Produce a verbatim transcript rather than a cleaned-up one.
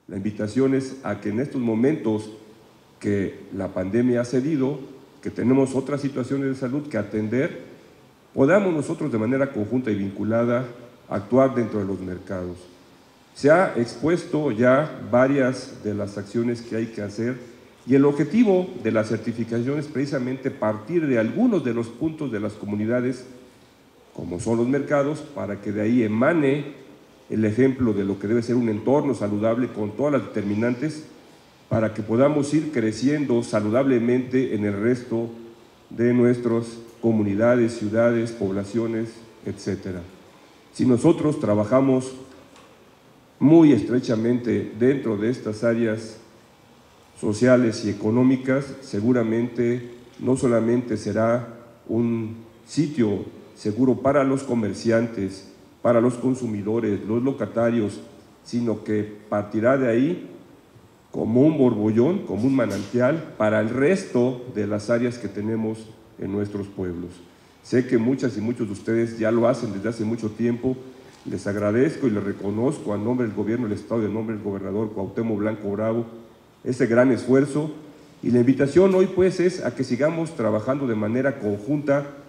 La invitación es a que en estos momentos que la pandemia ha cedido, que tenemos otras situaciones de salud que atender, podamos nosotros de manera conjunta y vinculada actuar dentro de los mercados. Se ha expuesto ya varias de las acciones que hay que hacer y el objetivo de la certificación es precisamente partir de algunos de los puntos de las comunidades, como son los mercados, para que de ahí emane el ejemplo de lo que debe ser un entorno saludable con todas las determinantes para que podamos ir creciendo saludablemente en el resto de nuestras comunidades, ciudades, poblaciones, etcétera. Si nosotros trabajamos muy estrechamente dentro de estas áreas sociales y económicas, seguramente no solamente será un sitio seguro para los comerciantes, para los consumidores, los locatarios, sino que partirá de ahí como un borbollón, como un manantial para el resto de las áreas que tenemos en nuestros pueblos. Sé que muchas y muchos de ustedes ya lo hacen desde hace mucho tiempo. Les agradezco y les reconozco a nombre del Gobierno del Estado y a nombre del gobernador Cuauhtémoc Blanco Bravo ese gran esfuerzo. Y la invitación hoy pues es a que sigamos trabajando de manera conjunta